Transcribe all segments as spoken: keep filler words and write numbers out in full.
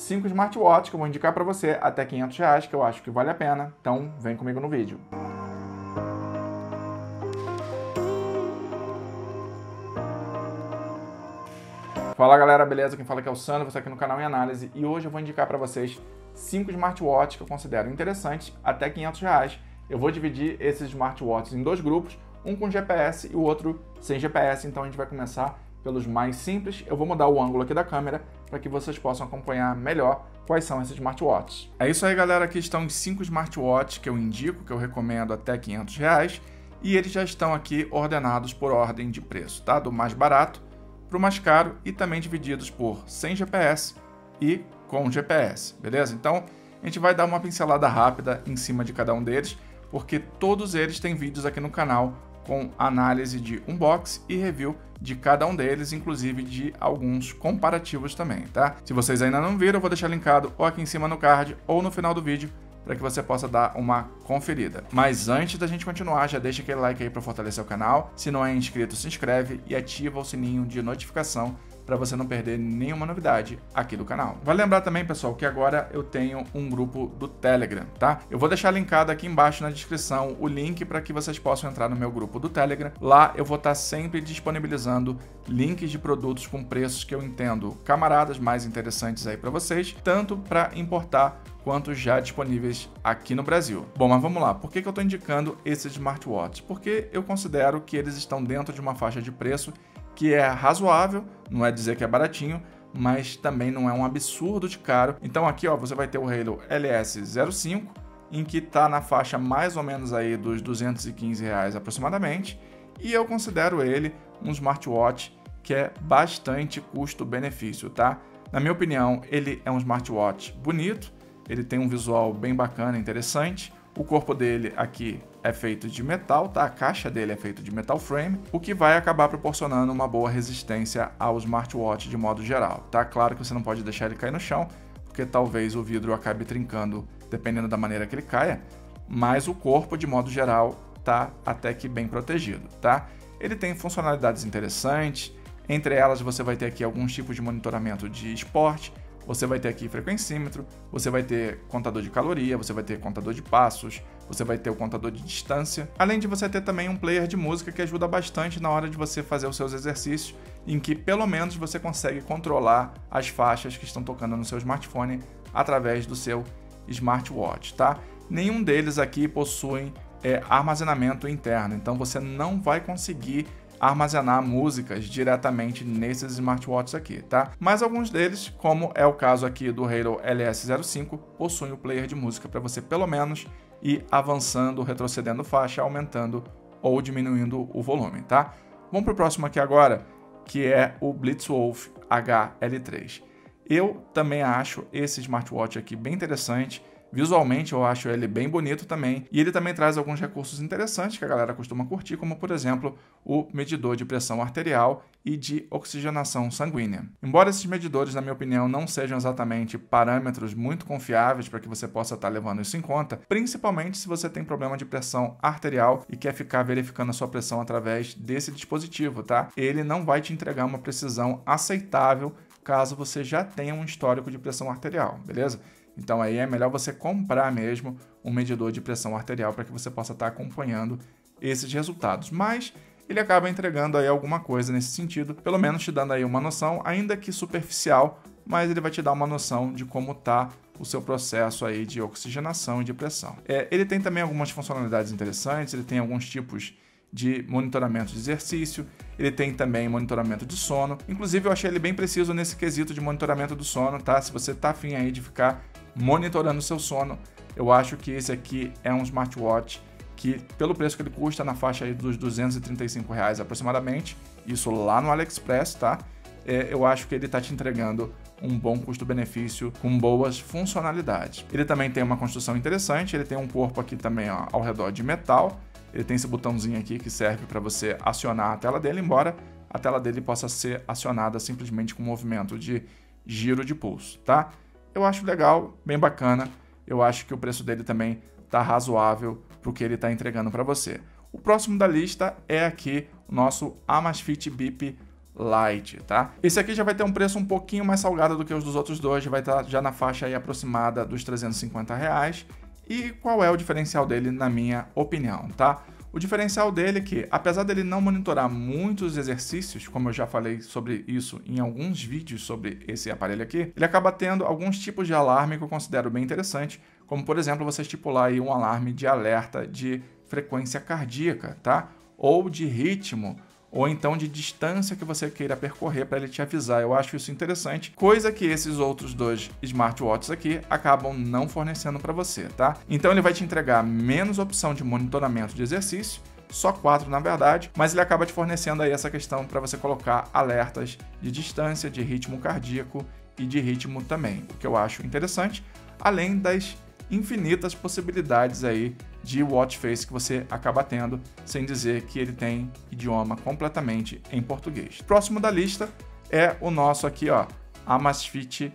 cinco smartwatches que eu vou indicar para você até quinhentos reais, que eu acho que vale a pena. Então vem comigo no vídeo. Fala galera, beleza? Quem fala aqui é o Sandro, você aqui no canal Em Análise, e hoje eu vou indicar para vocês cinco smartwatches que eu considero interessantes até quinhentos reais. Eu vou dividir esses smartwatches em dois grupos, um com G P S e o outro sem G P S, então a gente vai começar pelos mais simples. Eu vou mudar o ângulo aqui da câmera para que vocês possam acompanhar melhor quais são esses smartwatches. É isso aí galera, aqui estão os cinco smartwatches que eu indico, que eu recomendo até quinhentos reais, e eles já estão aqui ordenados por ordem de preço, tá? Do mais barato para o mais caro e também divididos por sem G P S e com G P S, beleza? Então a gente vai dar uma pincelada rápida em cima de cada um deles, porque todos eles têm vídeos aqui no canal com análise de unboxing e review de cada um deles, inclusive de alguns comparativos também, tá? Se vocês ainda não viram, eu vou deixar linkado ou aqui em cima no card ou no final do vídeo para que você possa dar uma conferida. Mas antes da gente continuar, já deixa aquele like aí para fortalecer o canal. Se não é inscrito, se inscreve e ativa o sininho de notificação para você não perder nenhuma novidade aqui do canal. Vale lembrar também, pessoal, que agora eu tenho um grupo do Telegram, tá? Eu vou deixar linkado aqui embaixo na descrição o link para que vocês possam entrar no meu grupo do Telegram. Lá eu vou estar sempre disponibilizando links de produtos com preços que eu entendo camaradas mais interessantes aí para vocês, tanto para importar quanto já disponíveis aqui no Brasil. Bom, mas vamos lá. Por que que eu estou indicando esses smartwatches? Porque eu considero que eles estão dentro de uma faixa de preço que é razoável, não é dizer que é baratinho, mas também não é um absurdo de caro. Então aqui ó, você vai ter o Halo L S zero cinco, em que está na faixa mais ou menos aí dos duzentos e quinze reais aproximadamente, e eu considero ele um smartwatch que é bastante custo-benefício, tá? Na minha opinião, ele é um smartwatch bonito, ele tem um visual bem bacana, interessante. O corpo dele aqui é feito de metal, tá? A caixa dele é feita de metal frame, o que vai acabar proporcionando uma boa resistência ao smartwatch de modo geral, tá? Claro que você não pode deixar ele cair no chão, porque talvez o vidro acabe trincando dependendo da maneira que ele caia, mas o corpo de modo geral tá até que bem protegido, tá? Ele tem funcionalidades interessantes, entre elas você vai ter aqui alguns tipos de monitoramento de esporte. Você vai ter aqui frequencímetro, você vai ter contador de caloria, você vai ter contador de passos, você vai ter o contador de distância, além de você ter também um player de música que ajuda bastante na hora de você fazer os seus exercícios, em que pelo menos você consegue controlar as faixas que estão tocando no seu smartphone através do seu smartwatch, tá? Nenhum deles aqui possui é, armazenamento interno, então você não vai conseguir armazenar músicas diretamente nesses smartwatches aqui, tá? Mas alguns deles, como é o caso aqui do Halo L S zero cinco, possuem o player de música para você pelo menos ir avançando, retrocedendo faixa, aumentando ou diminuindo o volume, tá? Vamos para o próximo aqui agora, que é o Blitzwolf H L três. Eu também acho esse smartwatch aqui bem interessante. Visualmente eu acho ele bem bonito também, e ele também traz alguns recursos interessantes que a galera costuma curtir, como por exemplo o medidor de pressão arterial e de oxigenação sanguínea. Embora esses medidores, na minha opinião, não sejam exatamente parâmetros muito confiáveis para que você possa estar levando isso em conta, principalmente se você tem problema de pressão arterial e quer ficar verificando a sua pressão através desse dispositivo, tá? Ele não vai te entregar uma precisão aceitável caso você já tenha um histórico de pressão arterial, beleza? Então aí é melhor você comprar mesmo um medidor de pressão arterial para que você possa estar acompanhando esses resultados. Mas ele acaba entregando aí alguma coisa nesse sentido, pelo menos te dando aí uma noção, ainda que superficial, mas ele vai te dar uma noção de como está o seu processo aí de oxigenação e de pressão. É, ele tem também algumas funcionalidades interessantes, ele tem alguns tipos de monitoramento de exercício, ele tem também monitoramento de sono. Inclusive eu achei ele bem preciso nesse quesito de monitoramento do sono, tá? Se você tá afim aí de ficar monitorando o seu sono, eu acho que esse aqui é um smartwatch que, pelo preço que ele custa, na faixa aí dos duzentos e trinta e cinco reais aproximadamente, isso lá no AliExpress, tá? É, eu acho que ele tá te entregando um bom custo-benefício com boas funcionalidades. Ele também tem uma construção interessante, ele tem um corpo aqui também ó, ao redor de metal. Ele tem esse botãozinho aqui que serve para você acionar a tela dele, embora a tela dele possa ser acionada simplesmente com um movimento de giro de pulso, tá? Eu acho legal, bem bacana. Eu acho que o preço dele também tá razoável para o que ele está entregando para você. O próximo da lista é aqui o nosso Amazfit Bip Lite, tá? Esse aqui já vai ter um preço um pouquinho mais salgado do que os dos outros dois, vai estar já na faixa aí aproximada dos trezentos e cinquenta reais. E qual é o diferencial dele, na minha opinião, tá? O diferencial dele é que, apesar dele não monitorar muitos exercícios, como eu já falei sobre isso em alguns vídeos sobre esse aparelho aqui, ele acaba tendo alguns tipos de alarme que eu considero bem interessante, como, por exemplo, você estipular aí um alarme de alerta de frequência cardíaca, tá? Ou de ritmo, ou então de distância que você queira percorrer para ele te avisar. Eu acho isso interessante, coisa que esses outros dois smartwatches aqui acabam não fornecendo para você, tá? Então ele vai te entregar menos opção de monitoramento de exercício, só quatro na verdade, mas ele acaba te fornecendo aí essa questão para você colocar alertas de distância, de ritmo cardíaco e de ritmo também, o que eu acho interessante, além das infinitas possibilidades aí de watch face que você acaba tendo, sem dizer que ele tem idioma completamente em português. Próximo da lista é o nosso aqui, ó, Amazfit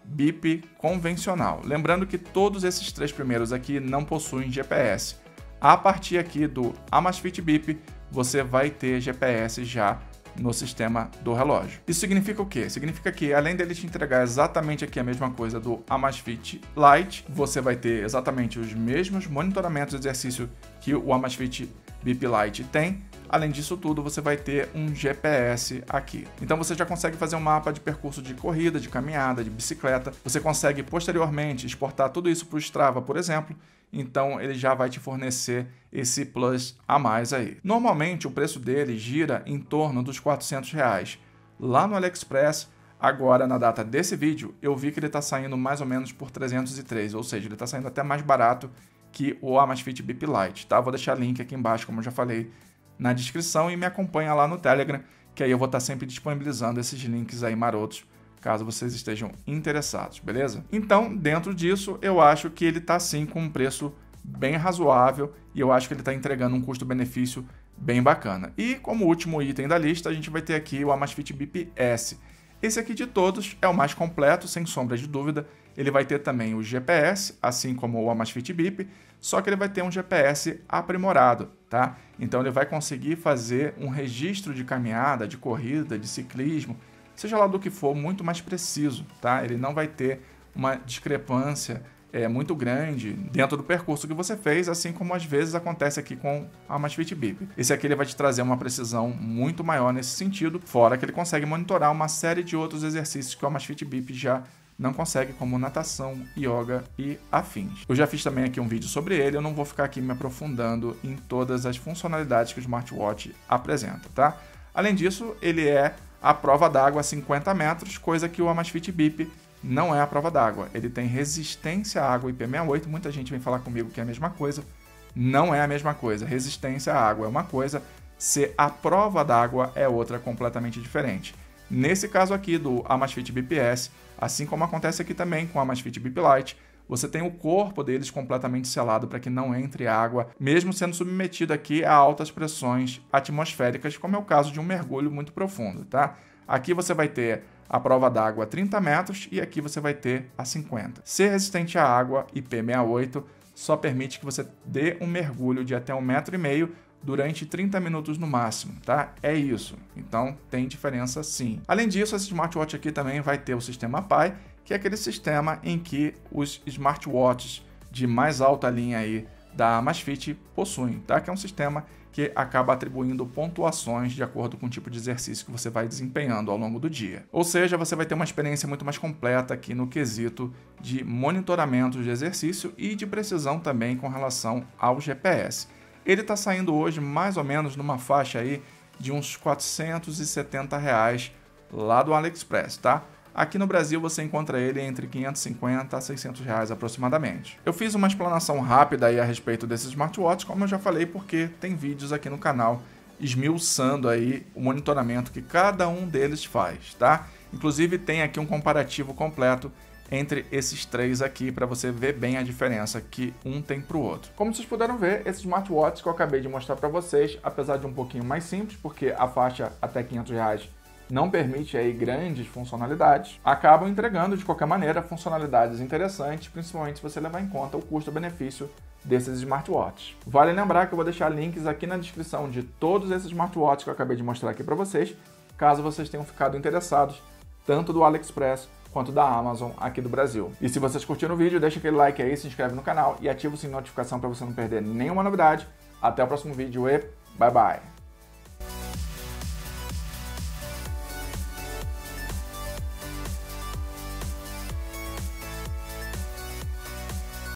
Bip convencional. Lembrando que todos esses três primeiros aqui não possuem G P S. A partir aqui do Amazfit Bip, você vai ter G P S já no sistema do relógio. Isso significa o quê? Significa que, além dele te entregar exatamente aqui a mesma coisa do Amazfit Lite, você vai ter exatamente os mesmos monitoramentos de exercício que o Amazfit Bip Lite tem. Além disso tudo, você vai ter um G P S aqui. Então você já consegue fazer um mapa de percurso de corrida, de caminhada, de bicicleta. Você consegue posteriormente exportar tudo isso para o Strava, por exemplo. Então ele já vai te fornecer esse plus a mais aí. Normalmente o preço dele gira em torno dos quatrocentos reais. Lá no AliExpress, agora na data desse vídeo, eu vi que ele está saindo mais ou menos por trezentos e três, ou seja, ele está saindo até mais barato que o Amazfit Bip Lite, tá? Vou deixar link aqui embaixo, como eu já falei, na descrição, e me acompanha lá no Telegram, que aí eu vou estar sempre disponibilizando esses links aí marotos, caso vocês estejam interessados, beleza? Então, dentro disso, eu acho que ele está sim com um preço bem razoável e eu acho que ele está entregando um custo-benefício bem bacana. E como último item da lista, a gente vai ter aqui o Amazfit Bip S. Esse aqui de todos é o mais completo, sem sombra de dúvida. Ele vai ter também o G P S, assim como o Amazfit Bip, só que ele vai ter um G P S aprimorado, tá? Então ele vai conseguir fazer um registro de caminhada, de corrida, de ciclismo, seja lá do que for, muito mais preciso, tá? Ele não vai ter uma discrepância é, muito grande dentro do percurso que você fez, assim como às vezes acontece aqui com a Amazfit Bip. Esse aqui ele vai te trazer uma precisão muito maior nesse sentido, fora que ele consegue monitorar uma série de outros exercícios que o Amazfit Bip já não consegue, como natação, yoga e afins. Eu já fiz também aqui um vídeo sobre ele, eu não vou ficar aqui me aprofundando em todas as funcionalidades que o smartwatch apresenta, tá? Além disso, ele é a prova d'água a cinquenta metros, coisa que o Amazfit Bip não é a prova d'água. Ele tem resistência à água I P sessenta e oito, muita gente vem falar comigo que é a mesma coisa. Não é a mesma coisa. Resistência à água é uma coisa, ser a prova d'água é outra completamente diferente. Nesse caso aqui do Amazfit Bip S, assim como acontece aqui também com o Amazfit Bip Lite, você tem o corpo deles completamente selado para que não entre água, mesmo sendo submetido aqui a altas pressões atmosféricas, como é o caso de um mergulho muito profundo, tá? Aqui você vai ter a prova d'água a trinta metros e aqui você vai ter a cinquenta. Ser resistente à água, I P sessenta e oito, só permite que você dê um mergulho de até um metro e meio durante trinta minutos no máximo, tá? É isso. Então tem diferença sim. Além disso, esse smartwatch aqui também vai ter o sistema Pi, que é aquele sistema em que os smartwatches de mais alta linha aí da Amazfit possuem, tá? Que é um sistema que acaba atribuindo pontuações de acordo com o tipo de exercício que você vai desempenhando ao longo do dia. Ou seja, você vai ter uma experiência muito mais completa aqui no quesito de monitoramento de exercício e de precisão também com relação ao G P S. Ele está saindo hoje mais ou menos numa faixa aí de uns quatrocentos e setenta reais lá do AliExpress, tá? Aqui no Brasil você encontra ele entre quinhentos e cinquenta a seiscentos reais aproximadamente. Eu fiz uma explanação rápida aí a respeito desses smartwatches, como eu já falei, porque tem vídeos aqui no canal esmiuçando aí o monitoramento que cada um deles faz, tá? Inclusive tem aqui um comparativo completo entre esses três aqui para você ver bem a diferença que um tem para o outro. Como vocês puderam ver, esse smartwatch que eu acabei de mostrar para vocês, apesar de um pouquinho mais simples, porque a faixa até quinhentos reais não permite aí grandes funcionalidades, acabam entregando de qualquer maneira funcionalidades interessantes, principalmente se você levar em conta o custo-benefício desses smartwatches. Vale lembrar que eu vou deixar links aqui na descrição de todos esses smartwatches que eu acabei de mostrar aqui para vocês, caso vocês tenham ficado interessados tanto do AliExpress quanto da Amazon aqui do Brasil. E se vocês curtiram o vídeo, deixa aquele like aí, se inscreve no canal e ativa o sininho de notificação para você não perder nenhuma novidade. Até o próximo vídeo e bye bye!